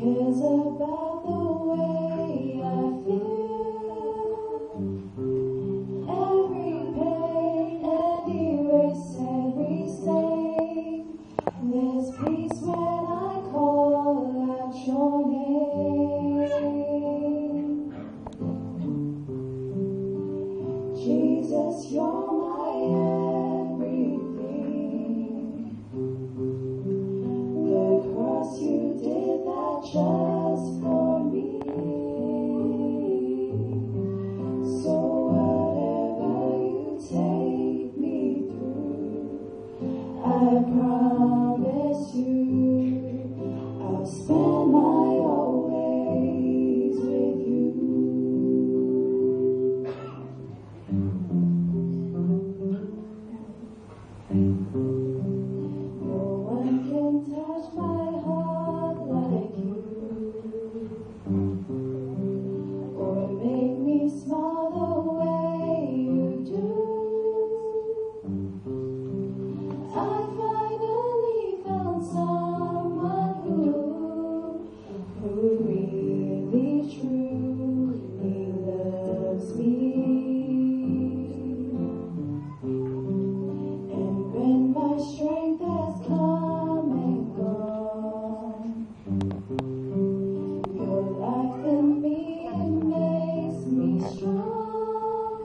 cares about the way I feel. Every pain and erase every stain. There's peace when I call out your name. Jesus, you're my everything. The cross you did that just for me. So whatever you take me through, I promise you I'll spend my always with you. No one can touch my heart like you, or make me smile the way you do. I finally found someone who really truly loves me. And when my strength has come and gone, your life in me makes me strong.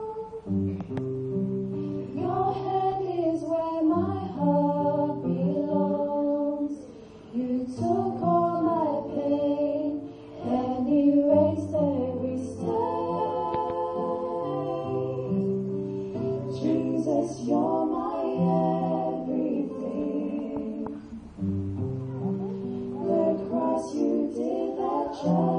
Your hand is where my heart belongs. You took all my pain and erased every stain. Jesus, you're my everything. The cross you did that just